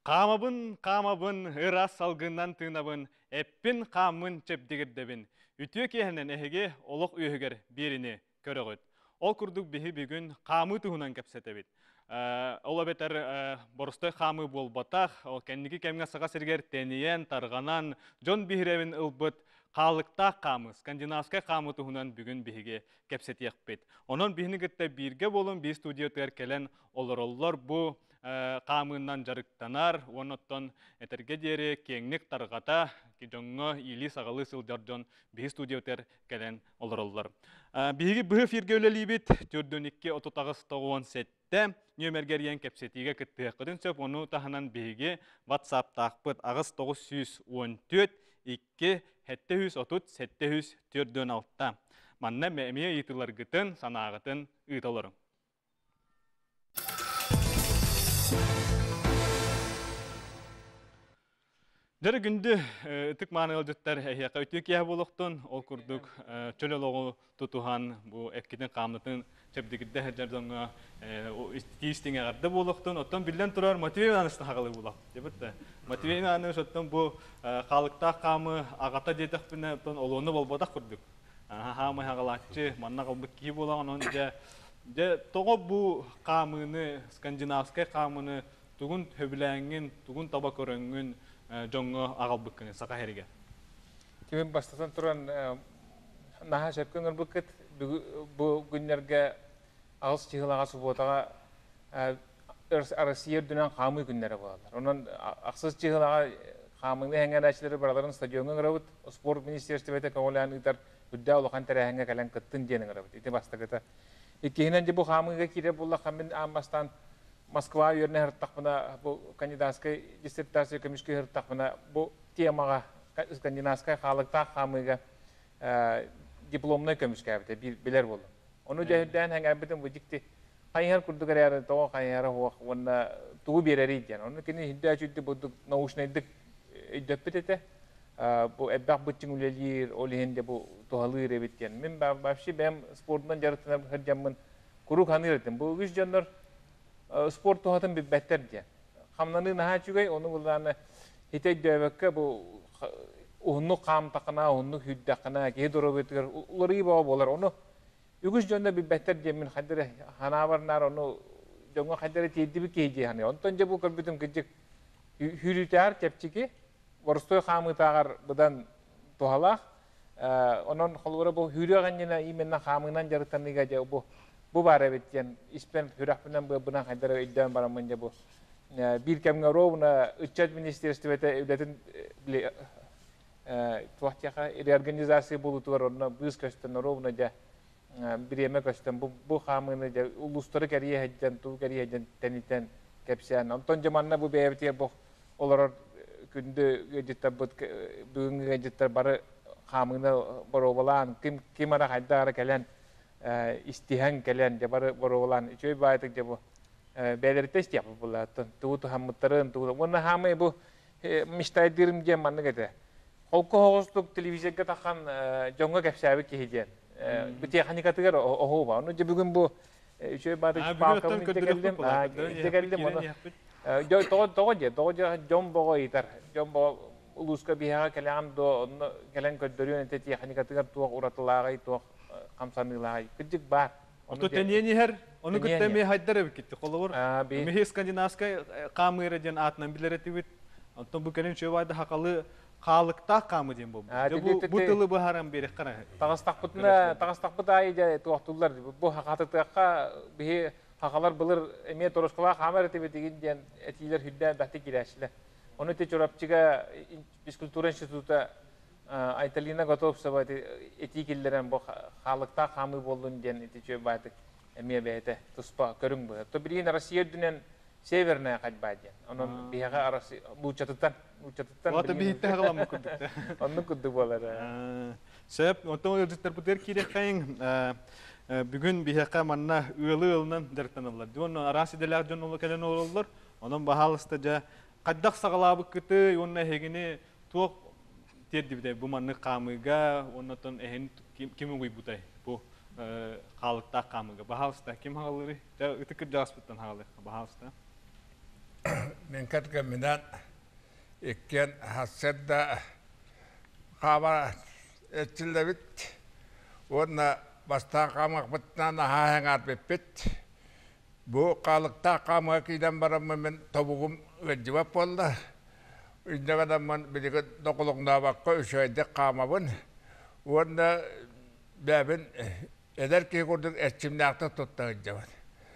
Qamabın, ıras salgından tığnabın, eppin qamın çepdigirдебин. Ütüye kehenen ehege oloq üyüger birini körögöt. Ol kurduk bihi bugün qamı tuhunan kapsetebit. Ola beter borstoy qamı bolbataq, o kendiki kemge sağa serger teniyen, targanan, jon bihirevin ılbıt, qalıqta qamı, skandinavska qamı tuhunan bugün bihige kapsetiyakpet. Onun bihini gitte birge bolun bir studio terkelen olorollar bu qamından jarıktanar, onotton eterge deri kengnik targata ki jongo ili sagalı sıljarjon bihi studioter kelen olorollar. Bihigi bıhı firgölelibit türdün 2-39-97 nömergeriyen kepsetiga kıttıqıdın söp onu tahanan bihigi WhatsApp taqpıt ağız 914 2 730 700 türdün altta. Manna memiye itilar gıtın sanağıtın ıtalarım. Dere gündü tık manal juttar ehyaqa ütük ya boluqtun ol kurduk çöloloğu tutuhan bu ekkiden qamnatın çepdigidde herjarjonga o ististinge garda boluqtun otton billen turar motiveyanısты haqalı bulaq debette motiveyanı otton bu qalıqta qamı agata dedikpine otton olonu bolbodaq kurduk ha mı haqalatçı manna qalbık ki bolağan on de togo bu qamını skandinavska qamını tugun höbülengin tugun tabaköröngün jongo agalbıkkını saka herige. Kimin başlatan turan naha şepken bukit bu günlerge ağız çiğlağa subotağa arasiyer dönen qamı günleri bağlar. Onun aksız çiğlağa qamını hengen açları baraların stadionga gravut spor ministerstibete kavolan itar hüdda ulakan tere hengen kalan kıttın diyenin gravut. İti bastakıta. İkihinen bu qamıga kire bulla qamin amastan Moskva yörüne hırtaqmına bu kandidatskay dissertasiya komisyonu hırtaqmına bu temaga skandinavskay qalıqta qamıga diplomna komisyonu biler boldu. Onu jehden hangi bitim bu dikti hayır kurdu kararı to hayır o ona tuğ bereri diyen. Onu kini hidda çüttü bu nauşnaydık döpetete bu ebbaq bıçın ulelir olihinde bu tohalı rebit diyen. Min babşı ben sportdan jarıtına her zaman kuru kanıretim. Bu üç canlar spor tohatın bir beter diye. Kamlanı naha çügey onu bulan hitay dövekke bu onu kam takana onu hüddakana ki doğru bitiyor. Uları baba bolar onu üç canlar bir beter diye min hadere hanavarnar onu jonga hadere tiydi bir keyci hani. Ondan bu kalbitim gıcık hürüter kepçiki Borstoy kamı tağar budan tohalak onun kolları bu hürüğanyana imenna kamından jarıtanıga ja bu bare bitken ispen hürahpından buna hadere iddian baramınca bu bir kemge rovna üçet ministerstibete evletin tuhtiyaka reorganizasyon bulutular ona büyük kösten rovna ja bir yemek kösten bu kamını ja ulusları kariye hecden tu kariye hecden teniten kepsiyan ondan zamanla bu beyevtiye bu olar gündü gecikte bugün gecikte barı kamını barobalan kim ara haydara gelen istihan kalian jabar barolan cuy bayat jabu belirtes yapı bulat tu hamutların tu bunu hamı bu müşterilerim diye manı gede kolku hostuk televizyon katakan jonga kapsabi kihijen bu teknik atıyor oho ba onu bugün bu cuy bayat pakam geldim onu doğa jombo itar jombo uluska biha kalam do kalan kodoriyon ente teknik atıyor tu uratlağı tu kamsanılahay küçük bar. Onu teniyeni her onu güttemi haydara bitti. Kolor. Mehi skandinavska qamıra jen atnan bileretivit. Ondan bu kelin şövayda hakalı qalıqta qamı jen bu. Bu tılı bu haram berek qara. Tağastaqpıt ayı tuaqtullar bu haqatıqqa bihi haqalar bilır eme torosqala qamar tibetigen jen etiler hüdda bahti kilaşla. Onu te çorapçıga Fiskultura instituta Aytalina готов sabah etikillerin bu halıkta kamı bolun diyen etici batık emiye beyte tuspa körün bu. To birin Rusya dünen severine kadbadiyen. Onun bihaga arası bu çatıtan. Vata bihitte haqalam mı kurduk. Onu kuddu bolar. Sebep ondan ödütler bu der kirek kayın bugün bihaga manna ılı dertanırlar. Onun arası deler jon olu kelen olurlar. Onun bahalısta qaddaq sağlabı kıtı onun hegini tuq Tedi bu manı kamıga ondan ehen kimin uybutay bu halıkta kamıga bahalsta kim halıri da ıtıkır jasputan halı bahalsta мен кәткенменен еккен хасседда қама етчілдебіт. Оны бастан қамақ бұттынан ахаңар беппет. Бұл қалықта қамға кейден барамын мен тобуғым өджібап болды. Үндегенмен білігі доқылығына баққа үшөйді қамабын. Оны бәбін әдер кей көрдік әтчімнәқті тұттағын жабын.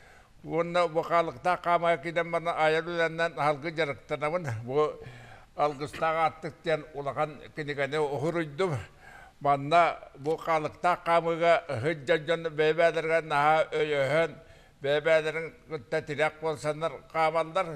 Оны бұл қалықта қамға кейден барна айырыланнан алғы жарықтанамын. Бұл алғыстағы аттықтен ұлаған кенегені ұғыр үйдім. Манна бұл қалықта қамыға хүджан бәбәдерге наға өйіхін, бәбәдерін күтті тирек болсандар қамалдар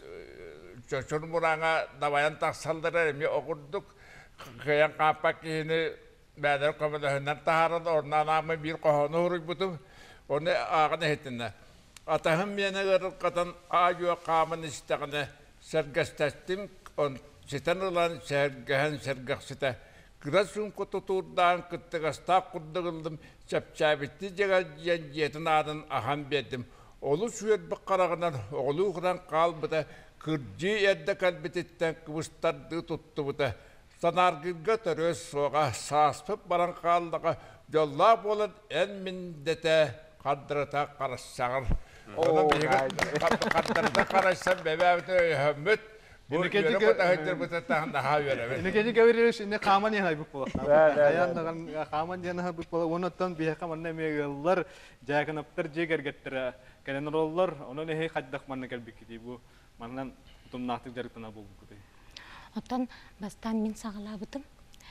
Çocuğun burana davayan taksaldıra emi okurduk. Kıyan kapak kihini bədər komada hündən taharada orna namı bir kohonu huruy butum. Onu ağını hetinne. Atahım yeni gırıp katan ağıyor kamın istağını sergestestim. Siten olan sergehen sergestete. Kırasun kututurdan kıttıgasta kurdugıldım. Çapçabitti jegal jetin adın aham bedim. Olu süet bakkarağından oğlu kıran kalbıda. Kırcı edde kalbetitten kıvıştardı tuttu buda. Sanargılga töröz soğa saspıp baran kaldığa yollap olan en mindete kadırata karışsağır. Onun bir kadırata karışsam bebeğimde öhümmüt. Bu yöne kuda hıcır buda daha veremedim. İnekeci gaviriş inne kaman yana bu pola. Ayağından kaman yana bu pola. Ondan bir kaman ne meğerler jakan aptar jeger getir. Kenen roller onun ne kaddak manne kalbikti bu. Маннан тумнахтык жарыктана болду кудай. Оттон бастан мен сагалабытым.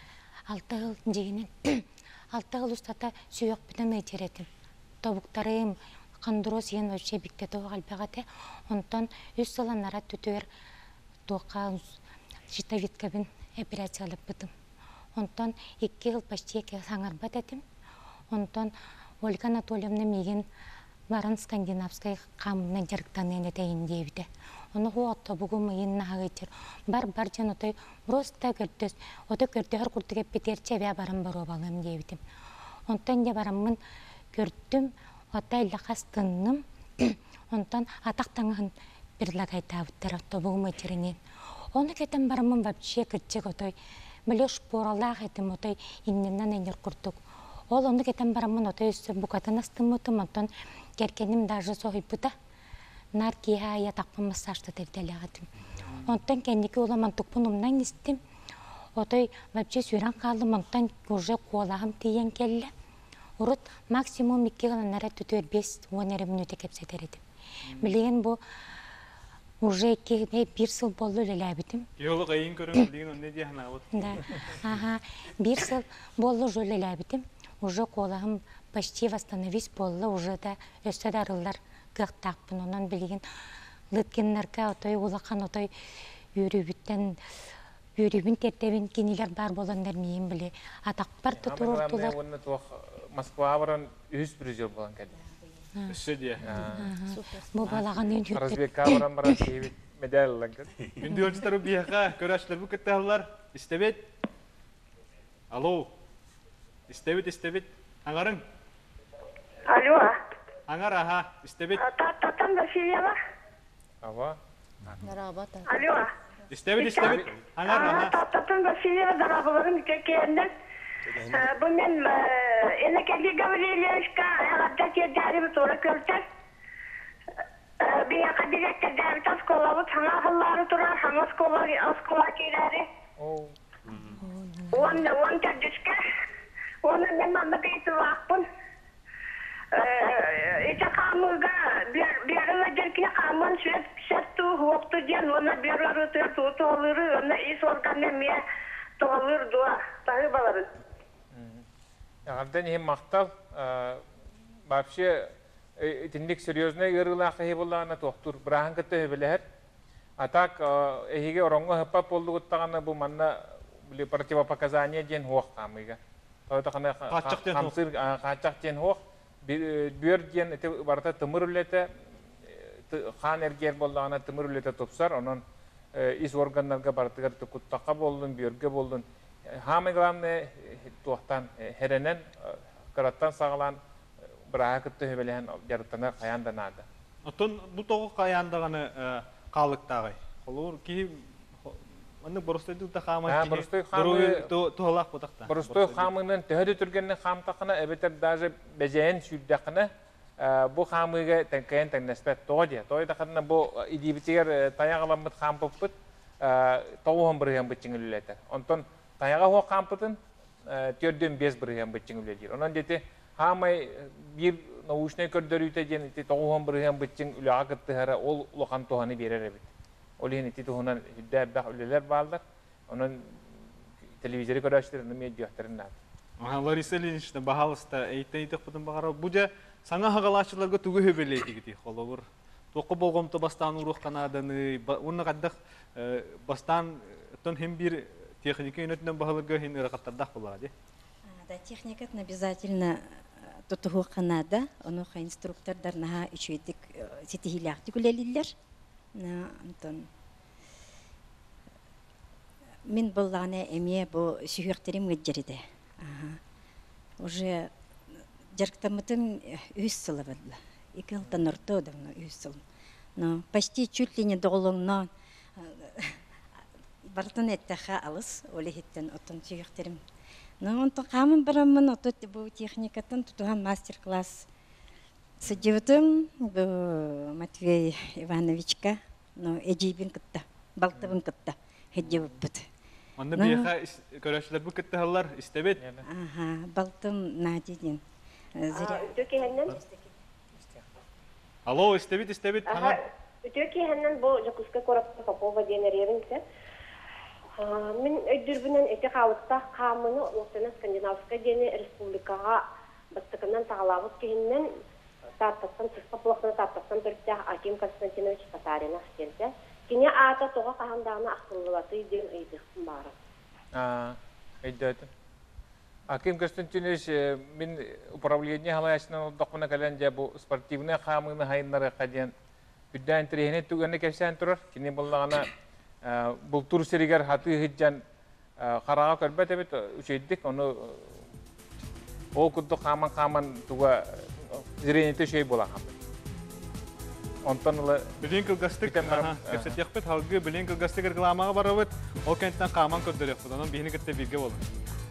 6 жыл жегенен 6 жыл устата сүйөк битен өйтеретим. Тобуктарым кандырос ен вообще биктете галбагате. Онтон 3 жылдан ара түтөр тока житавиткабин операциялап бытым. Онтон 2 жыл почти 2 саңарбат этим. Онтон Ольга Анатольевна меген барын скандинавской камынан жарыктанын этейин дейбиде. Оны хуатта бүгүн мыйын нагытыр. Бар жан отой просто көрдөс. Ото көрдөр куртуга петерче бя барам баро балам дейбитим. Онтан же бараммын көрдүм, отай лакастынным. Онтан атактаңын бир лагайтабыттар отто бүгүн мыйтеринен. Оны кетем бараммын вообще кытчык отой. Билеш поралах этим отой инненен энер куртук. Ол оны кетем бараммын отой үстү букатын астымытым, онтан керкеним даже сойбута. Наркия я так массажды терделягатым. Онтан кенники оламан тукпунумнан истим. Отой вообще сүйран калдым, онтан уже колагым тиен келле. Урут максимум 2 гана түтөр 5-10 минут кепсетер этим. Билген бу уже 1 жыл болду элебитим. Йолук айын көрөм билген онне дияна вот. Да. Ага, 1 жыл болду жол элебитим. Уже колагым почти восстановись болду, уже да өстө дарылар гактакпын, онан билген лыткеннерге отой улахан отой үрүбүттен үрүбүн тертебин кинилер бар болондар мейин биле. Атакпар тутурулар. Москва баран 100 жыл болан келди. Өсө дия. Бу балаган ен жүттү. Разбекка баран баран сейбит медаль келди. Үнді ölçüleri biyaka körәşler bu kıtahlar. İstebet. Alo. İstebet. Angarın. Alo. Angar aha. İstebet. Tatan da şey ya. Ава. Alo. İstebet. Angar aha. Tatan da şey ya da rahatsızım kendinden. Bu men enekeli Gavriliyashka hatta ki derbi sonra körter. Bir kadar ki derbi tas kolavut hana halları turar hamas kovari askova kirari. One tadışka. Onu ben mamaki vakpun. İşte kamuga bir ara derken kamun şartı vakti diyen ona bir ara tutu olur ona iş organemiye doğulur dua tabi baların. Ағардан ем мақтал, вообще, тіндік серьезный ғырғылақы болағына тоқтыр, бірағын күтті өбілер. Атак, әйге оранғы ғыппап болды құттағаны бұл манна противопоказания ден хоқ қамыға. Қачақ ден хоқ, бүйір ден барта тымыр үлеті, қан әргер болағына тымыр үлеті топсар, оның ис органларға бартығыр құттаққа болдың, бүйірге болдың. Hamı gılamne tuğtan herenen kıratan sağlan bırağı kıttı hübelehen yarıtana kayandan adı. Otun bu toğu kayandağını kalıktağay. Холор ки аны боростой да хама. Боростой хамы тухалак бутакта. Боростой хамынын төһөдө түргенне хамтакына эбетер даже бежен сүрдәкына бу хамыга тәнкәен тәннәспәт тоди. Тойда ханна бу идибитер таягаламыт хампыппыт тоуһын бирген битчиңүләтә. Онтон таяга хо хампытын төрдөн 5 бирген битчиңүләдер. Онан дете хамай бир научный көрдөрүтә ден ите тоуһын бирген битчиң үләгә кыттыгара ол улахан тоһаны берер бит. Ол ен ите тоһынан хүддә үлеләр балдар. Онан телевизор көрәшләрне медиатернә. Лариса Ильинична бахалыста әйтәйтек бутын багара буҗа саңа хагалачыларга тугы хөбеләйти гити холовыр. Тоқы болгомты бастан урух канаданы, уны каддак бастан тон һәм бир техника йөнетнән баһалырга һин рәкаттардак була ди. Да, техника обязательно тотугу канада, оны ха инструктордарна ичүйтик сетихилякти күлелилләр. Антон Мин болланы эме бу сүйөктерим гыджериде. Уже жарктамытын 3 сылы булды. 2 жылдан ортодым 3 сыл. Но почти чуть ли не доголуңнан бартын эттеха алыс олехиттен отон сүйөктерим. Но он то камын барамын отот бу техникатын тутуган мастер-класс сыдыбытым бу Матвей Ивановичка, но эжибин кытта, балтыбын кытта хеджебит. Аны бияха көрәшләр бу кыттыһалар истебет. Балтым надидин. Алло, истебет. Үтөки хәннән бу Жакуска Коробка Попова денереринсе. Мен өйдүрбүнен эте халыкта камыны Ортана Скандинавская дене республикага баттыкынан тагылабыз кийиннен тартаттан сыспаплыкны тартаттан төртә Аким Константинович Татаринов келде. Кине ата тога кахандагына акыллылаты ден ыйдыктын бары. Эйдәт. Аким Константинович мен управление халаясынан докуна календе бу спортивный камыны хайнары каден бүдән тренер түгәнне кәсән турар. Кине буллагана бұл тур серигер хаты хиджан қараға көрбәт әбет үшейдік, оны ол күдді қаман туға зіренеті шей бола қамды. Онтан ұлы... Білен кілгастық, кәпсет бет, халғы білен кілгастық ырғыламаға бара бет, ол кәнттен қаман көрдір ек бұд, оның бейіні кітті бірге болды.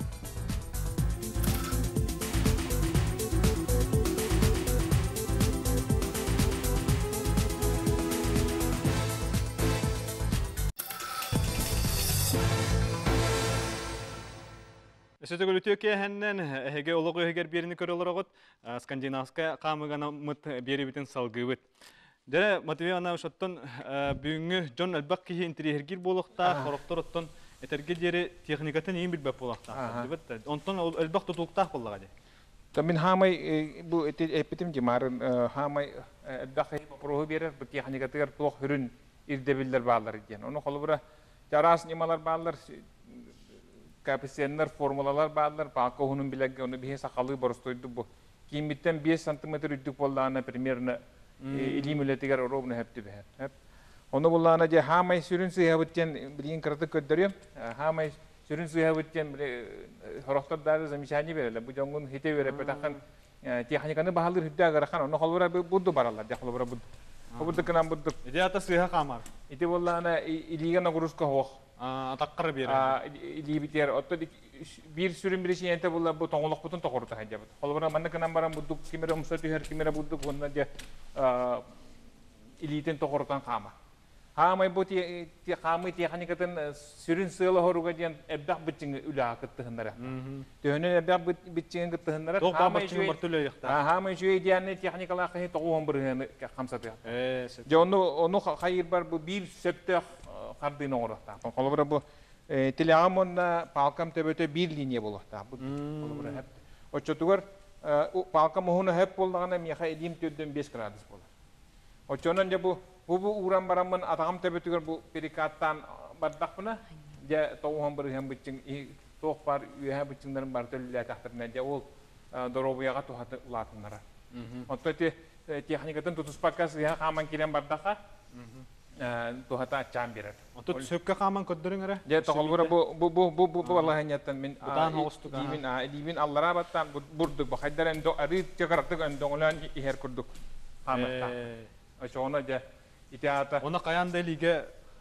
Сөтөгөл үтөке хәннән әһеге олыгы әгәр берini көрөлөрөгөт Скандинавская камыгана мыт бери битен салгыбыт. Дә Матвей ана шоттон бүгүнгү Джон Албак ки интерьергир болукта, хороктор оттон этерге дери техникатын эң билбеп болукта. Дибет. Онтон Албак тутуктак буллага ди. Мен хамай бу эпитим жимарын хамай дахай проху берер бу техникатыр плох хүрүн ирдебиллер баалар ген. Оны холбура жарас немалар баалар коэффициенттер формулалар баалар бака хунун билеге оны бие сакалы боростойду бу кимиттен 5 см үдүк боллана примерно илимүлетигер ровно хепти бе. Оны буллана же хамай сүрүн сыябыттен билин кырды көддөрөм. Хамай сүрүн сыябыттен хороктор дары замечание берелер. Бу жоңун хите береп такан техниканы баалыр хүддөгөр хан оны холбура будду баралар. Холбура будду. Будду канам будду. Иде ата сыйга камар. Ите буллана илиген огруска хох. Атаккыр бер. Илибитер отто бир сүрүн биришенте булла бу тоңолук бутун токорта хажабыт. Холбура манна канам барам будду кимере умсаты хер кимере будду гонна же илитен токортан кама. Хамай бу ти камы техникатын сүрүн сыйлы хоруга ден эбдак битчиң үлә кыттыгындара. Төнөн эбдак битчиң кыттыгындара. Хамай жүй мартылы якта. Хамай жүй диянны техникалар кыйы тогон бирген камсаты. Жону хайыр бар бу бир сөптө кардын оңорта. Холбура бу телеамонна палкам төбөтө бир линия болокта. Холбура хеп. Очотугар палкам хуна хеп болгана меха элим төдөн 5 градус болот. Очонон же бу уран барамын атагам төбөтүгөр бу перикаттан бардакпына же тоухан бирген битчиң тоқ бар үйе битчиңдерин бар төлүлө тактырына же ол доробуяга тухаты улатыннара. Отто техникатын тутуспаккас я каман кирен бардака тухата чам берет. Отто сөккө каман көддөрүңөрө. Же тоголбура бу балаханьяттан мен дибин аллара баттан бурду бахайдарын до арит чакартык өндөгөлөн ихер курдук. Хаматта. Ошоно же итеата. Оны каянда лиге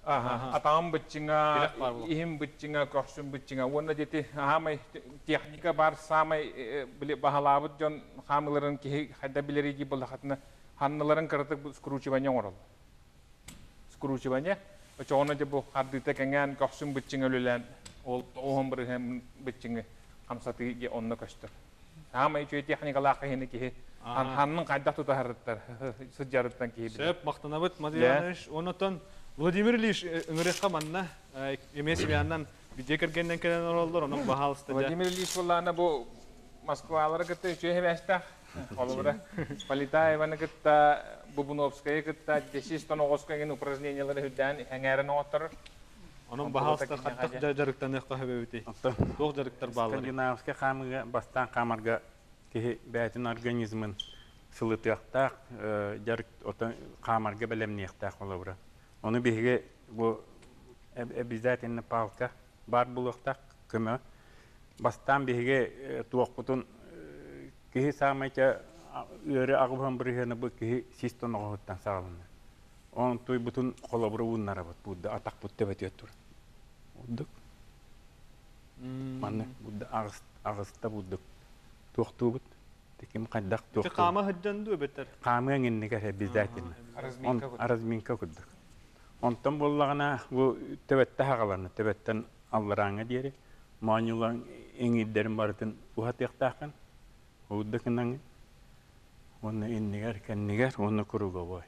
Атам быччиңа, ихим быччиңа, кохсун быччиңа. Онна дети хамай техника бар самай бахалабыт жон хамыларын ки хайда билериги болахатына ханналарын кырытып скручивание орол. Скручивание очоно же бу хардыта кеңен кохсун быччиңа лөлен ол оом бир хем быччиңа хамсаты ге онна көстөр. Хамай чөй техника лакыны ки ханның кайда тутарыттар. Сыжарыттан ки. Сөп мактанабыт Мадияныш, онотон Владимир Ильич ыңырыққа манна емесі бияннан бүйде кіргеннен келен оралдар, оның бағалысты. Владимир Ильич болланы бұл Москвалары кітті үші әстақ. Олыбыра Полетаеваны кітті, Бубуновская кітті, 10 тонн оғысқайын упражнениялары хүдден әңәрін оғаттырыр. Оның бағалысты қаттық жарықтан еққа хөбе өтей. Тоқ жарықтар бағалары. Скандинавская қамыға бастан қамарға кеге бәтін организмін сылытықтақ, жарық қамарға бәлемнеқтақ олыбыра. Onu bihe bu обязательно палка бар булыктак көмө бастан биге туокпутун кихи самайча өрө агыбан биргени бу кихи систон оготтан сагылны. Он туй бутун колобуру уннара бут будда атак бут тебет тур. Удук. Манны будда агыста буддук. Туоктубут теким кайдак туокту. Кама хыджанду бетер. Кама энгенне обязательно. Аразминка куддук. Онтан боллагана бу төбөттө хагаланы төбөттөн аллараңа диери маанюлан эңиддерин бартын ухатыктакан уддакынан онны иннигер кеннигер онны куруга бой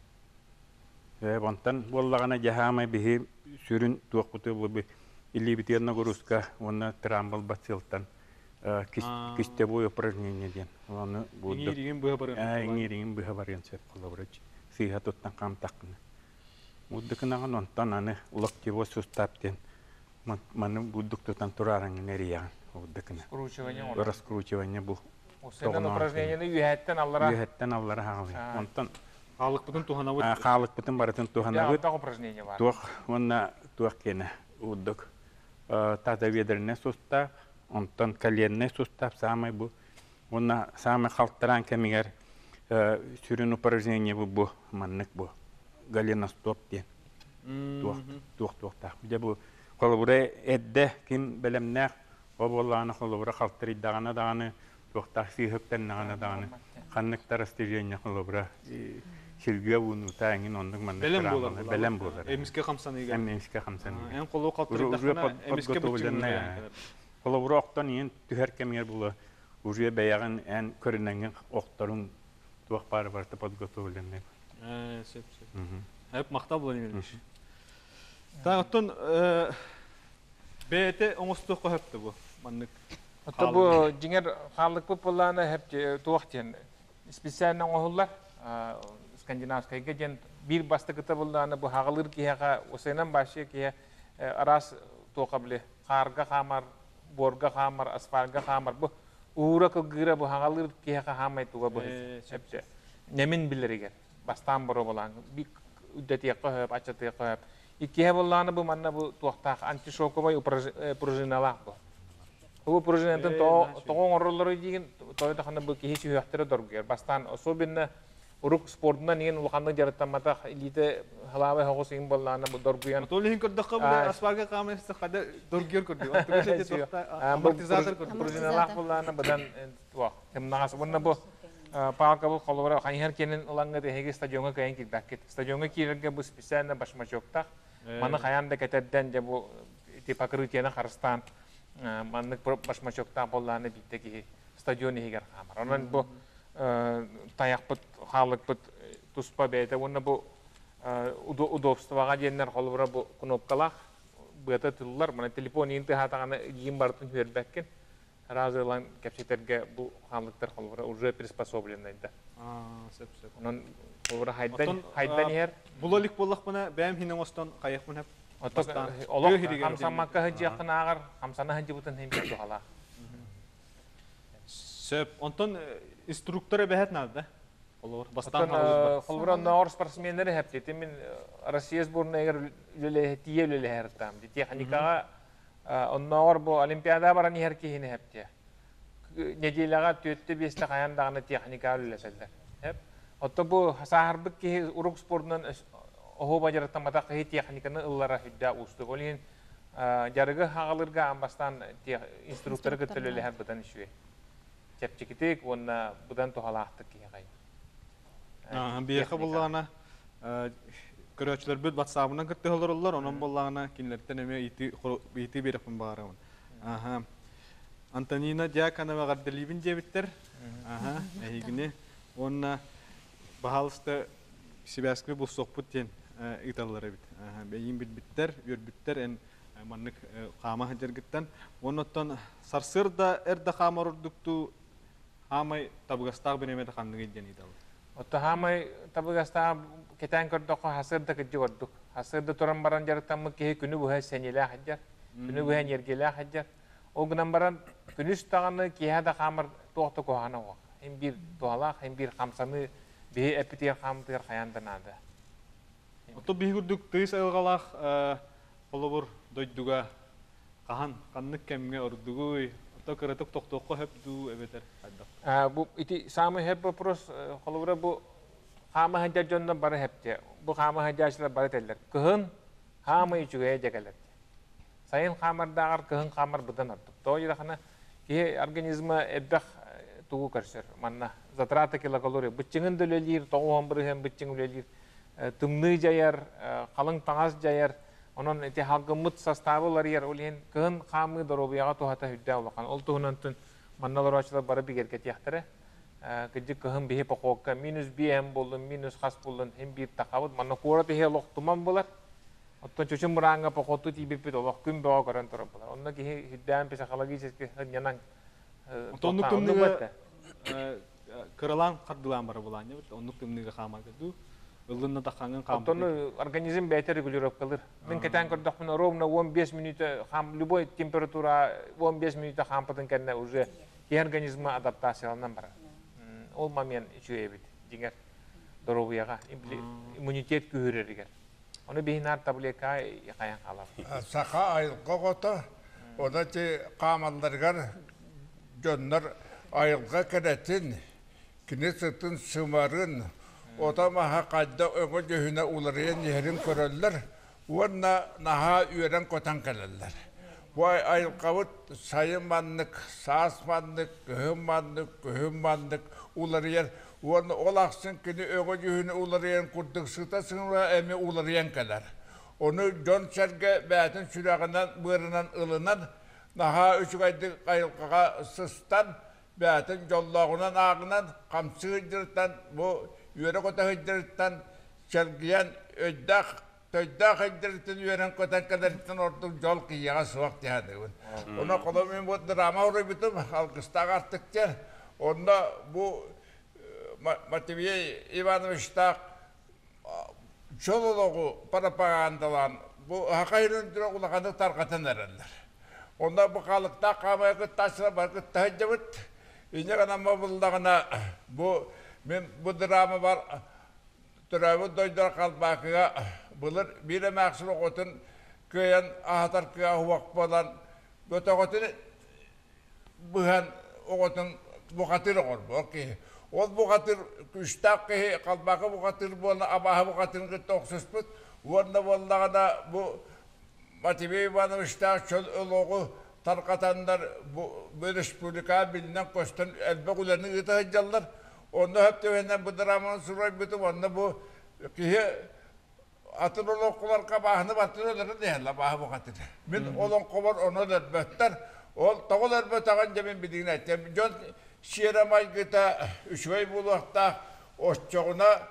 онтан боллагана жахамай бихи сүрүн туокпуту бу илибитиерна гуруска онна трамбл бацилтан кисте бой упражнение ден онны будда эңиригин быха барган сеп кылабырач сыйхатуттан камтакны Уддыкынаған онтан аны улактиво суставтен маны буддуктутан турарың нериян уддыкына. Раскручивание бұл. Осыдан упражнениені үйәттен аллара. Үйәттен аллара хағылы. Онтан халық бұтын туғана бұд. Халық бұтын барытын туғана бұд. Антақ упражнение бар. Туақ, онна туақ кені уддык. Тазаведеріне сустав, онтан коленне сустав самай бұл. Онна самай халықтаран кәмігер сүрін упражнение бұл маннык бұл. Галина стоп ден. Туох. Жабу холбуре эдде ким белемнәк оболланы холбуре халтыр иддагана даганы туохтах сыйхыктан нагана даганы ханныктар стежение холбуре силге буну таңин ондык мен белем булар. Эмиске хамсаны иген. Эмиске хамсаны. Эн колу халтыр иддагана эмиске бүтүн. Холбуре октан ен түһәр кемер була. Уже баяган эн көрүнәнгән октарын туох бар подготовленный. Сеп. Hep maktab Vladimir. Ta oton bete oңостуққа hepti bu. Manнык. Ата bu jinger халық популаны hep туақтен. Специально оғылар скандинавская ген bir басты кыта буланы bu хағылыр кияға осайнан башы кия арас тоқабле қарга хамар, борга хамар, асфальга хамар bu ура кылгыра bu хағылыр кияға хамай туға bu hepti. Немин билеригер. Бастан бұры болан, бик үддетек қойып, ачатек қойып. Икке боланы бұл манна бұл туақтақ антишоковай упражиналақ бұл. Бұл упражинатын тоғын орылары деген тойдақаны бұл кейші үйақтыры дұргер. Бастан особенно ұрук спортынан еген ұлғанды жарыттаматақ елді халавай хоғысың боланы бұл дұргуян. Толығын көрдіққа бұл аспарға қаместі қады дұргер көрді. Амортизатор көрді. Упражиналақ боланы бұдан туақ. Палка бұл қолуыра қанихар кенін ұлаңғы дегеге стадионға кәйін келбәккет. Стадионға кейлерге бұл специально башмачоқтақ. Маны қаянда кәтәдден де бұл покрытияны қарыстан. Маны башмачоқтақ болланы бітті ке стадион егер қамар. Онан бұл таяқ бұт, қалық бұт, тұспа бәйті. Оны бұл удобстваға денлер қолуыра бұл кнопкалақ. Бұйата тұлылар. Маны телефон ең тұхатағаны ең бартын көрбәккен. Разылан кәпсетерге бұл халықтар қолуыра уже приспособленный да. Сеп. Онан қолуыра хайдан ер. Бұл олик боллақ бұна бәйім хинен остан қайық бұн әп? Олық қамсамаққа хыджи яқын ағыр, қамсаны хыджи бұтын хембек тұғала. Сеп, онтан инструктора бәхет нады да? Қолуыра нағыр спортсменлері әптеті. Мен Россия сборына егер тие өлелі әрттам. Техникаға оннағыр бұл Олимпиада баран ехер кейіні әпте. Неделяға төтті бесті қаяндағыны техника өлі сәлдер. Отты бұл сағырбық кейі ұруқ спортынан Охо бажараттан мата кыһы техниканы ыллара хүддә устук. Олин жарыгы хағалырга амбастан инструкторы көтөлөлөһәр бутан ишүе. Чепчикитик онна будан тухалаахтык кийгай. Бияқы боллағына көрөчілер бүт батсабынан кітті олар, онын боллағына кенлерттен әме ити беріппін бағарымын. Антонина Дьяконова ғарделибін жебіттер. Әйгіне, онына бағалысты Себяскви бұл соқпыт тен италары бит. Бәйін біттер, өрбіттер, ән маннык қама жергіттен. Оныттан сарсырда әрді қама ұрдықту хамай табығастағы бенемеді қандығы еден италы. Отто хамай табығастағы кетен көрдіққа хасырда күджі көрдік. Хасырда тұран баран жарықтан мұккеге күні бұхай сәнелі қаджар, күні бұхай нергелі қаджар. Ол күнан баран күніс тағаны кейхада қамыр тоқты қоғаны оқ. Hem bir doğalak, hem bir kamsanı bir epitiyer kamtır kayandan adı. Oto bir gürdük tüys ayılgalak olubur doyduga kahan kanlık kemge ordugu oto kıratık toktoku hep du ebeter. Bu iti sami hep pros olubura bu kama hajar jondan bara hepçe. Bu kama hajarçılar bara teller. Kıhın kama içugaya jegeler. Sayın kamar dağar kıhın kamar budan artık. Doğru yakına ki organizma ebbek tuğu karşır. Manna zatrata kilokalori. Bıççının dölelir, toğuhan bırıhen bıççın ölelir. Tımnı jayar, kalın paŋas jayar. Onun iti halgımıt sastavılar yer. Olihen kıhın kamı dorobuyağa tuhata hüdda olakan. Ol tuğunantın mannalar açılar bara bir gerget yahtırı. Kıcı kıhın bihi pakokka. Minus bir hem bolun, minus khas bolun. Hem bir takavut. Manna kura tihe loktuman bolar. Otton çocuğun buranga pakotu tibipit olak. Küm bağa karan torabılar. Onna ki hüddaen pisa kalagisiz ki hınyanan. Onluk tümnüge kırılan kaddılan bara bulan. Onluk tümnüge kamar kıddu. Ilınna takkanın kamar. Otton organizm beter regulirop kalır. Ben keten kırdak bunu rovna 15 minuta ham любой temperatura 15 minuta hampatın kendine уже ki organizma adaptasyonan bara. Olmamayan içüye bit. Dinger dorobuyaga immunitet kühüreriger. Onu bihinar tableka yakayan kalar. Saka ayılqa qota oda ki qamallargar jonlar ayılqa keretin kine sırtın sımarın oda maha qadda öğü cühüne ularıyan yerin köröller ona naha üyeren kotan kalırlar. Bu ayılqavut sayımanlık, saasmanlık, gühümmanlık ularıyan onu olaksın kini öğü cühüne ularıyan kurduk sıtasın ve emi ularıyan kadar. Onu John Serge beytin sürağından, bığırından, ılınan naha üç aydık ayılqağa sıstan beytin yollağından, ağından, kamsı hıcırıttan, bu yöre kota hıcırıttan Sergeyen öddak, töyddak hıcırıttan yören kotan kadarıttan ortuk yol kıyağa suak diyadıgın. Ona kolomin bu drama oraya bitim, alkıstak arttıkça, onda bu Matvey Ivanovich Çololoğu propagandalan bu hakayrın durağulakanı tarqatan erenler. Onda bu kalıkta kamaya taşra var ki tahcabıt. İnce kadar mobuldağına bu drama var. Türevi doydar kalbakıya bulur. Bir de maksulu otun köyen ahatar köye huvak bolan. Göte otun buhan otun bukatırı korbu ki. Ol bu katır üstak ki kalbakı bu katır bolan abahı bu katırın ki toksuzput. Onda bollağına bu Matvey Ivanovich çöl oloğu tarqatanlar bu respublika bilinen koştan elbekulerini ıtahıcallar. Onda hep de bu dramanın suray bitim. Onda bu ki atın oloğular kabahını batırıyorlar değerler abahı bu katır. Min olon kovar onu elbetler. Ol tağıl elbet ağın cemin bildiğine ettim. Şiiramay gita üçvey bulakta oşçoğuna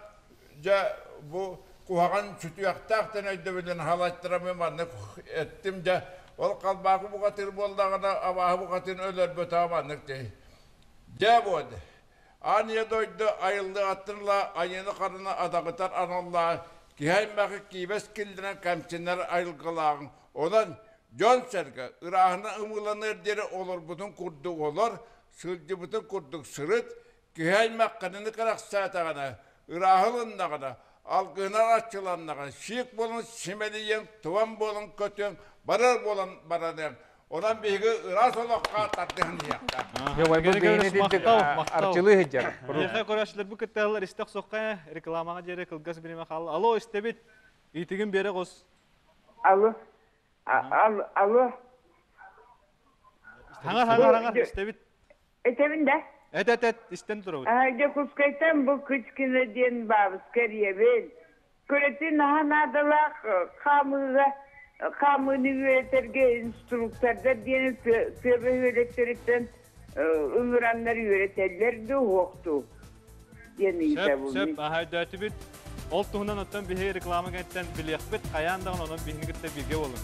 bu kuhagan sütüyaktağın ödevinin halattıramı manlık ettim de ol kalbakı bu katır boldağına abahı bu katırın öler bötağımanlık değil. De bu adı. Aniye doydu ayıldı attırla ayını karına adağıtar analla kihaymakı kibes kildine kamçınlar ayılgılağın. Ondan John Serge ırağına ımılanır deri olur budun kurdu olur. Sılcı bütün kurduk sırıt, kihaymak kanını karak saatağına, ırahılındağına, algınar açılanağına, şiik bolun simeliyen, tuvan bolun kötüyen, barar bolun baradıyan. Ondan bilgi ıras olakka tartığını yaptı. Yok, bu beyni dindik arçılığı hıcar. Yeğe koraşlar bu kıtağlar istek sokkaya reklamağa jere kılgas birime kallı. Alo istebit. Итигин бере қос. Алло. Алло. Хаңар, істебит. Этебинде. Әт, істен тұру. Айда кускайтан бұл күчкіне ден бабыз кәрiyebin. Көретін ханадыла қамыны өретерге инструктордар дені көбі өретеріктен өміранлар өретерлерді оқты. Дені ете бұл. Сөп, дөті біт. Ол тұғынан оттан бігі рекламы кәттен білек біт, қаяндағын оның бігіні кітті бірге олын.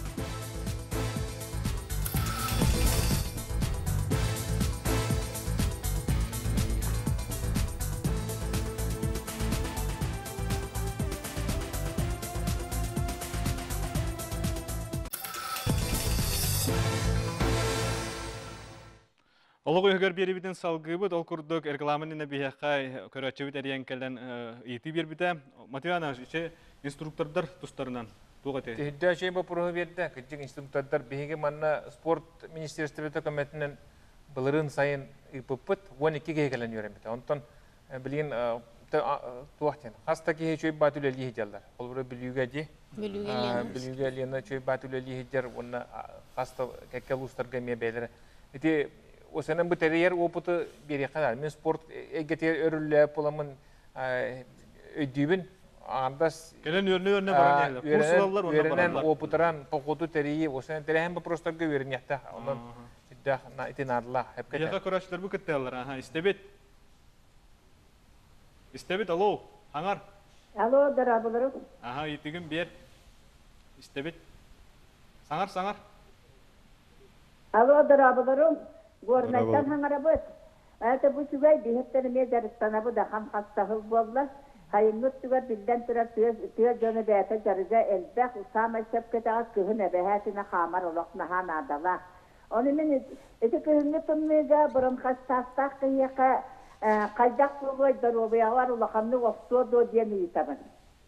Олығы өгер бері бітін салғы бұд, ол күрдік рекламынына бейаққа көрәтші біт әриян кәлін еті бер біті. Матвияна, инструктордар тұстарынан туға те? Тегді жей бұл бұрығы берді. Күтчік инструктордар бейге манна спорт министерстветі көметінен бұлырын сайын ұпыппыт, 12-ге кәлін өремеді. Онтан білген туақтен. Хаста кейі чөй бат үлелі хеделдер. Ол бұры білуге де. Білуге лені чөй бат үлелі хедер, оны хаста кәккел ұстарға ме бәлері. Осының бұл тәрейер опыты бере қадар. Мен спорт әгетер өріліп оламын өйдейбін. Андас... Келен өріне баран әлі. Курсылалар онына баралар. Өрінен опытыран поқоты тәрейі. Осының тәрейін бұл простарға өрін яқты. Онын етін адыла. Яқа көрәшілер бұл күтті алар. Истебет. Истебет, алло. Хаңар. Алло, дара бұлырым. Итігін бер. Истебет. Саңар. Алло, дара бұлырым. Горнайттан хаңара бұд. Әті бұл сүгай бейхеттені мезарыстана бұда қам қастағыл болла. Хайыңғыт сүгар білден тұрар түйе жоны бәті жарыға әлбәқ ұсам әсеп кетағыз күхін әбәхәтіна қамар олықна хан адала. Оны мен әті күхінгі тұммеға бұрын қастақтақ қияқа қайдақ бұлғойдар обияғар ұлақамны офсуадо дені етабын.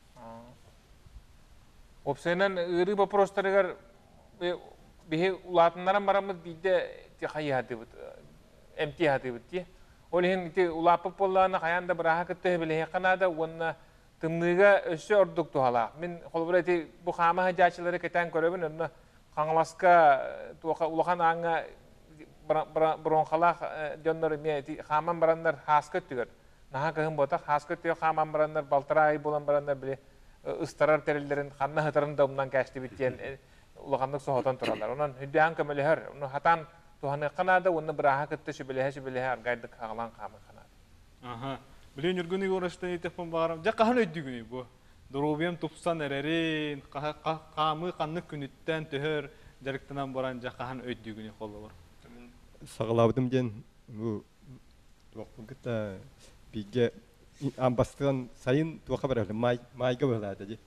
Опсайынан ұры бопростарығар бейі ұлатынларан барамыз бейді қайы бұд, әмті бұд. Ол ең ұлапып болағына қаянда бұраға күтті біле қанада, оны тымныға өсі ордық туғала. Мен қолбыр әте бұл қамы жачылары кетен көребін, оны қаңыласқа ұлақан аңа бұрынқалақ жонлары қаман барандар хас көттігір. Наға кығын бота, хас көттігі қаман барандар, балтыра ай болан барандар біле ұстарар тәрелдерін, қанна ғытарын да ұмынан кәшті біттен ұлағандық соғытан тұралар. Онан хүдді аң көмілі хөр, оны хатан туғаны қанады, оны бұраға күтті шүбілігі арғайдық қағылан қамы қанады. Білен үргіні орыстан етекпен бағарам. Жа қаған өйдігіні бұл? Дұрубем тұпсан әрерін, қамы қанны күніттен түхір, жарықтынан баран жа қаған өйдігіні қолы бар. Сағылаудым ден, бұқпығыта бейге амбастыған сайын туақа бар әлі, майға бағылады.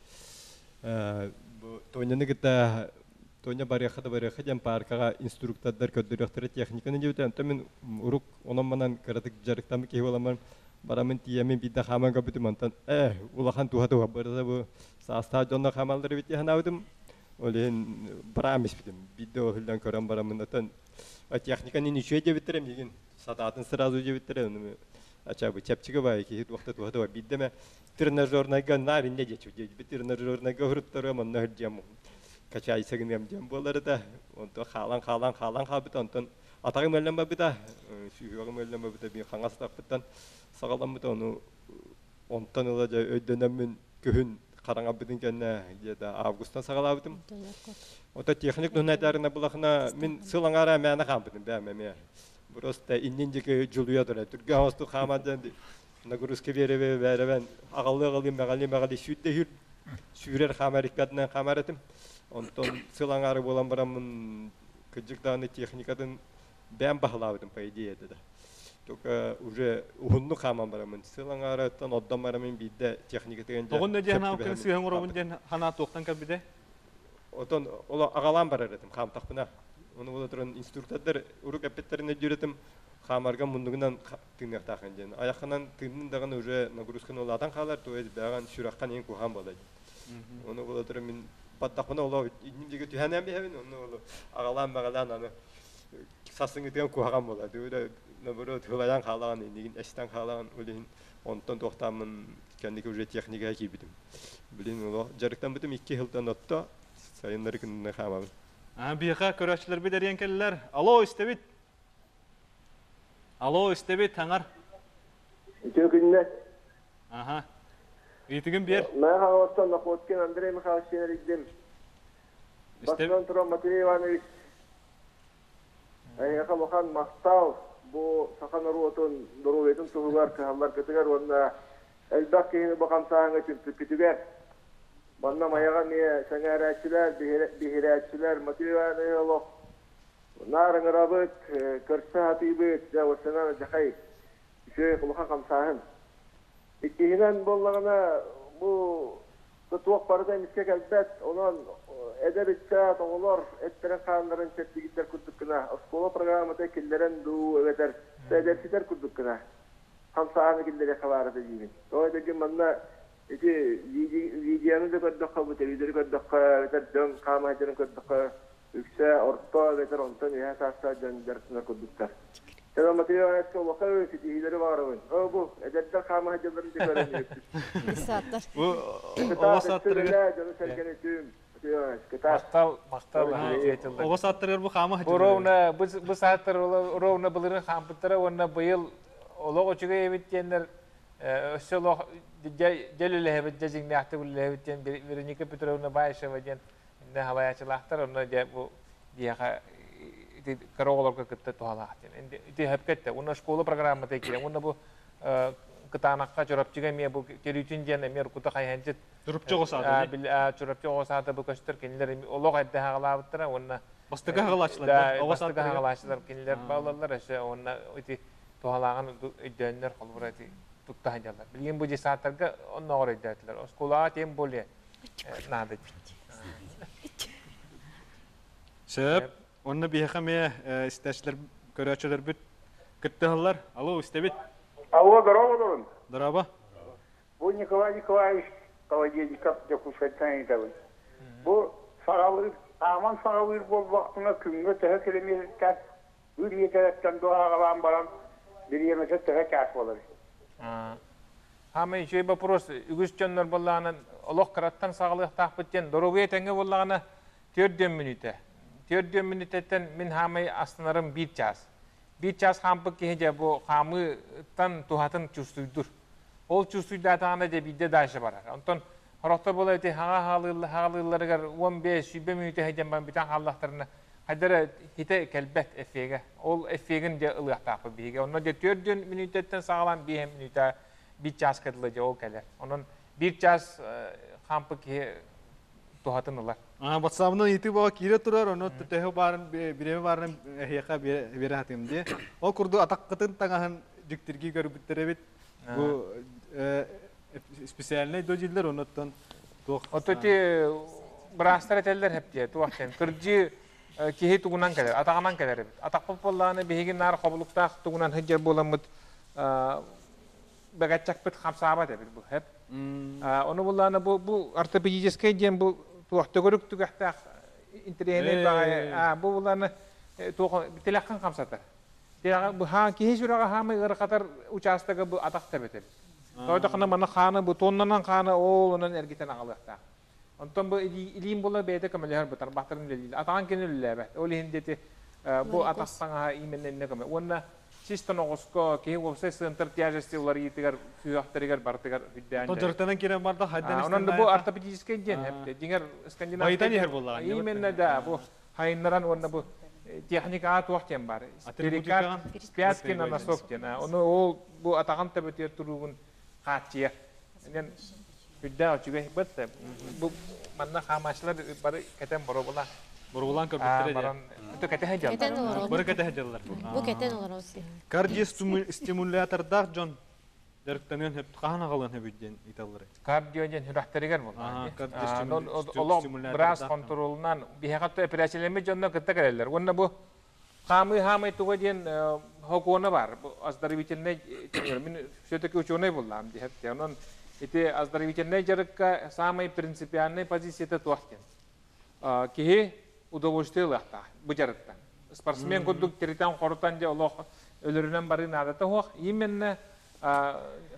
Тойнені күтті Тоня барыяқы ден паркаға инструктордар көддіріқтірі техниканы деуді. Әнті мен ұруқ онын манан қарадық жарықтамы кей оламын. Барамын тиемен бейді қаманға бүтім. Антан, ұлақан туға бұрды бұл саста жонна қамалдыры бейді ханавдым. Олен барамыз бітім. Бейді оғылдан көрен барамын. Антан, техниканы нешуе де біттірем деген. Сататын сразу де біттірем. Ачабы чәпчігі бай, кейт уақыты туға бейді ме. Тренажернайға нарин не дечу. Тренажернайға ғырыптырым, онна ғырдем. Качай сәгін әмден болары да, онты қалан қабыт, онтын атағым әлін бабыда, сүйіғым әлін бабыда, мен қаңастақ бұттан сағалан бұда, оны онтан ұла жа өйденемін күхін қараңа бұдың кәнне, августан сағала бұдым. Ота техник нүн әдәріна бұлақына, мен сылаңара мәні қам бұдым, бәмәме. Просто иннен жеке жүлуя дұрай, түрге ауысты қамадан, нагрузка беребен, ағалы сүйрер қамарикадынан қамаратым. Онтон сылаңары болан барамын күджікдағыны техникадан бән бағылауыдым, по идее деді. Только уже ұғынны қаман барамын. Сылаңарыттан отдан барамын бейді техникатыған жа. Оғын нәден ауқын сүйен ұрауын ден хана тоқтан кәбіде? Отон ағалан барар едім, қам тақпына. Оны ол отырын инструктордар ұрық әпеттеріне жүретім, қамарға мұндығынан тыңнақ тақын ден. Аяқынан тыңнындағын уже нагрузканы оладан қалар, то еді бәған шүраққан ең қуған болады. Оны ол отырын мен баттақпына олау иннімдегі түйәнен бейхевін, оны ағалан аны сасыңы деген қуған болады. Наоборот, ғылайан қалаған, ендеген әштен қалаған өлейін, онтан тоқтамын кәндеке уже техникаға кейбітім. Білін, олы жарықтан бітім 2 жылдан отта, сайынлары күніне қамабын. Бияқа көрәшілер бі дәрен келілер. Алло, істебет. Алло, істебет, таңар. Үтө күнне. Аха. Үйтігін бер. Мен Халваттан Находкин Андрей Михайлович Сенерикдем. Басынан Туран Матвей Иванович. Айяқа Мохан Мақтау. Бұл Сақан Аруатын Дұрулетін тұғылар, кағалар көтігер. Онына әлбақ кейіні бақам сағыңа күтігер. Банна маяға мие сәңәрәтшілер, бихирәтшілер, Матвей Иванович. Нарың рабыт, көрсі хатибыт, жауырсынан жақай. Үшөй құлыға қамсағын. Иккihinen bollagana bu tutuq barda miske kelbet onun ederitçe toğular ettere kanların çettigitler kurdukuna skola programında killeren du eder edersizler kurdukuna hamsaani killere xabarı da jimin o da ki manna iti videonu da gördük bu televizyonu gördük eder dön kamacının gördük yükse orta eder ondan ya sasa döndürsünler kurduklar. Kalau material esko lokal siti hileri var onun. O bu ederler kama hacıların dikkatini. Saatler. Bu ova sattırır. Maqtal Ova sattırır bu kama hacıları. Bu rovna bu saatler rovna bilirин хампыттары онна быйыл олог очуга эбиттенер өссөлог делилебит жезиңнахты билебиттен Вероника Петровна Баишева ден инде халаячылахтар онна бу дияга кароголорга кытта туалаахтен инде ити хепкетте уна школа программата кире уна бу кытанакка чорапчыга ме бу керүтүн жана мер кута кайханчыт Чурапчыга саата бил чурапчыга саата бу көстөр кенилер олог айда хагалаабыттара уна бастыга хагалачлар ова бастыга хагалачлар кенилер балалар эше уна ити туалаган өйдөннөр колбурати тутта хажалар билген бу жесааттарга онно оройдатылар школа тем более надо Сөп Онна бияқа ме истәшлер көрәчелер бит кыттыһаллар. Алло, истебит. Алло, здорово, Дорон. Здорово. Bu Николай Николаевич Колодейников деп кушайтан итабы. Bu саралыр, аман саралыр бол вакытына күнгө тәһә келеметтер. Үр yeterekten doğalan baran bir yemese tәһә кәс болар. Хама еще вопрос, үгүстөннөр болланын олох караттан сагылык тахпыттен дорогой теңге боллагана 4 минуте. 4 минуттен мен хамай астанарым 1 час. 1 час хампы кеже бу хамытан тухатын чувствуйдур. Ол чувствуйдатана де бидде дайшы барар. Онтон хорокто боло эти хагалыларыгар 15-20 минутте хеджен бан битан халлахтарына хадара хите келбет эфеге. Ол эфегин де ылыктапы биге. Онно де 4 минуттен сагалан 1 минутта 1 час кадылы же ол келер. Онон 1 час хампы ке тухатын улар. WhatsApp-ны ити бага кире турар, оны төһө барын биреме барын эһияка бере хатымды. Ол курду атаккытын таңаһын жүктөргө көрүптөр бит. Бу специальный дожилер оноттон тук. Ототи брастар теллер хепте туактен. Кыржы кихи тугунан келер, атагынан келер. Атакпы болланы бегин нар кабылыктак тугунан хеджер боламыт багачак бит хамсаба деп бу хеп. Оны болланы бу ортопедический дем бу туакта көрүк тугахта интернет бага бу болланы туак телаккан хамсатар. Тегә бу ха кихи журага хамы ыркатар участогы бу атакта бетел. Тойдакына мана ханы бу тоннанан ханы олунан эргитен агалыкта. Онтон бу илим бола бейде камелер бутар бахтарын делил. Атаган кенелле бе. Ол хиндети бу атактаңа именнен кеме. Онна систоногоско ки вовсе центр тяжести уларитигер фюахтеригер бартигер виддян. То жыртанан кирен барда хайдан истен. Онон бу ортопедический ден хепте. Дигер скандинав. Айтан ер боллаган. Именне да бу хайнаран онна бу техника туактен бар. Стерикат спятки на носоктен. Оны ол бу атаган табетер туругун катчия. Мен видео чуге бетте. Бу манна хамашлар бары кетен боробула. Борулан көрбүттөр. Бу кетен хажал. Бу кетен хаjallar. Бу кетен олар. Кардиостимулятордар жон дәрттәнен хеп кахана калган хебиден италлары. Кардиоген хурахтаригер бул. Олог брас контролунан бихагатта операцияларны жонна кытта келелер. Онна бу хамы тугаден хокона бар. Оздоровительный мен все-таки ученый булам деп. Онон эти оздоровительный жарыкка самый принципиальный позицияда туахтен. Кихи удовольствие лахта бу жарыкта. Спортсмен кудук теритан корутан же олог өлөрүнөн барын адата хок. Именно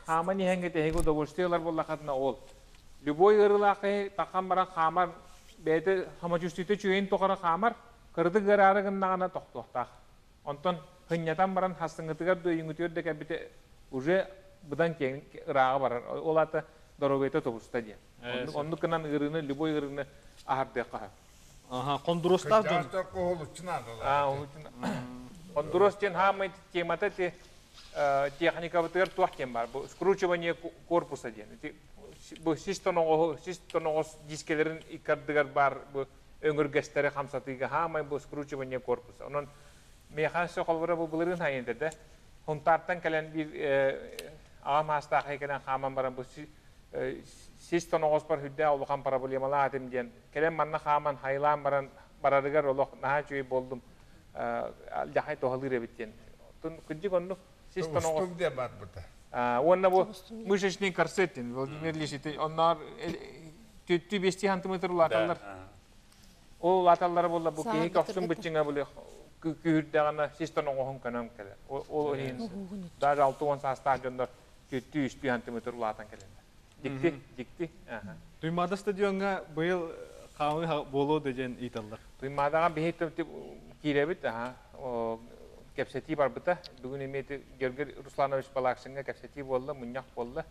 хама не хәңге тәһеге удовольствиелар болла хатна ол. Любой ырылақы таққан баран хамар бәйті хама жүстүйті чүйен тоқара хамар кырды гырарыгын нағана тоқтоқтақ. Онтон хыннятан баран хастыңғытыгар дөйіңгітер де кәбіті уже бұдан кейін ырағы барар. Ол аты дорогайта тобуста ден. Онды кынан ырыны, любой ырыны ахарды қағар. Кондуростар жон. Жастар қоғыл ұчынан. Кондурос ден хамай темата те техника бытыр туақ тем бар. Скручивание корпуса ден. Бұл систоногос дискелерін икардыгар бар. Өңір гәстері қамсатыға хамай бұл скручивание корпуса. Онын механсы қолбыра бұл бұлырын хайынды да. Хонтарттан кәлен бір ағам хастақы кәлен хаман баран бұл систоногос бар хүдді олуған проблемалы атым ден. Кәлен манна хаман хайлан баран барадыгар олуқ наға жөй болдым. Жағай тоғылыр әбіттен. Күнжік онды систоногос. Устук де бар бұта. Онна бұл мышечный корсеттен, Владимир Лешиті, оннар түтті 5 сантиметр латалар. Ол латалары болла бұл кейік оқсын бүтчіңе бұл күйірдіғана систонын оғын көнім келер. Ол өйін даже 6-10 састар жондар түтті 3 сантиметр латан келер. Дикти. Туймада стадионға бұйыл қауы болу деген италдар. Туймадаға бейт кейребіт, кәпсети бар бұта. Бүгін еметі Георгий Русланович Балақшынға кәпсети болды, мұняқ болды.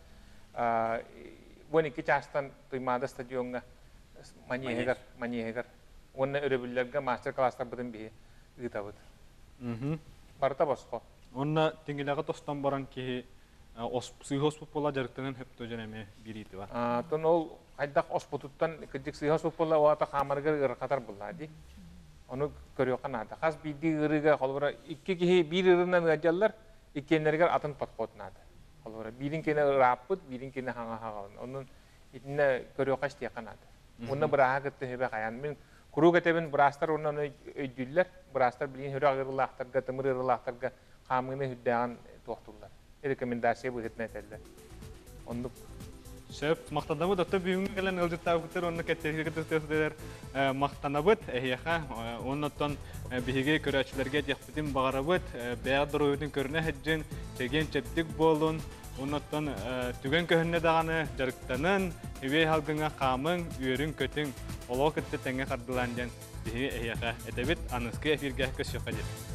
12 частан Туймада стадионға манегер. Онна өрөбүллерге мастер класстар бұдын бейі ұйта бұд. Барыта босқо. Онна теңгелеға тостан баран кейі сыйхоспут бола жарықтанын хөпті женеме бір иті бар. Тон ол қайдақ оспутуттан күдік сыйхоспут бола оғата қамырға ұрқатар болла ди. Onu көрөқан ады. Қаз биді ұрыға қолбыра икке кейі бір ұрынан ғаджалар иккенлергер атын патқотын ады. Қолбыра бірін кені ұраппыд, бірін кені хаңа хағалын. Onun итіне көрөқаш дейқан ады. Оны бұраға күтті хөбе қаян. Мен күру кәтебін бұрастар онан өйділер. Бұрастар білген хүрі ағырылақтарға, тымыр ұрылақтарға қамыны хүддәған тоқтылар. Рекомендация бұғытын әтелдер. Ондық Шеф, мақтанабыт, отты бүйінгі кәлін өлжіттау күттер, оны кәттері күттер мақтанабыт, әйеға, оннаттан бігеге көрәчілерге дияқпытын бағарабыт, бәғдар ойытын көріне әджін, чеген чәптік болын, оннаттан түген көхінне дағаны жарықтанын, үвей халғыңа қамың, үйерін көтің, олау күтті тәңе қардылан ден, бігі әйеға, әтәбіт, анысқы әфирге көз шоқа дед.